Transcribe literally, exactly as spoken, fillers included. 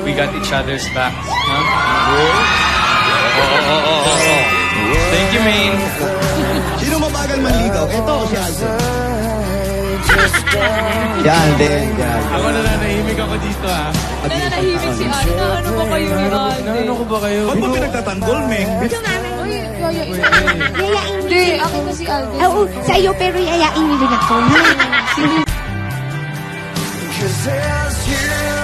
we got each other's backs. Huh? Oh, oh, oh, oh, oh. Thank you, Maine. Sino mabagal manligaw? Ito o si Alden? Si Alden, si Alden. Ako nananahimik ako dito, ha? Nananahimik si Alden. Ano ba kayo ni Alden? Ano ko ba kayo? Ba't mo pinagtatanggol, Meng? Uy, yayain. Yayain Hindi, akin na si Alden. Oo, sa'yo, pero yayain niyo rin ako. Sige. Cause there's you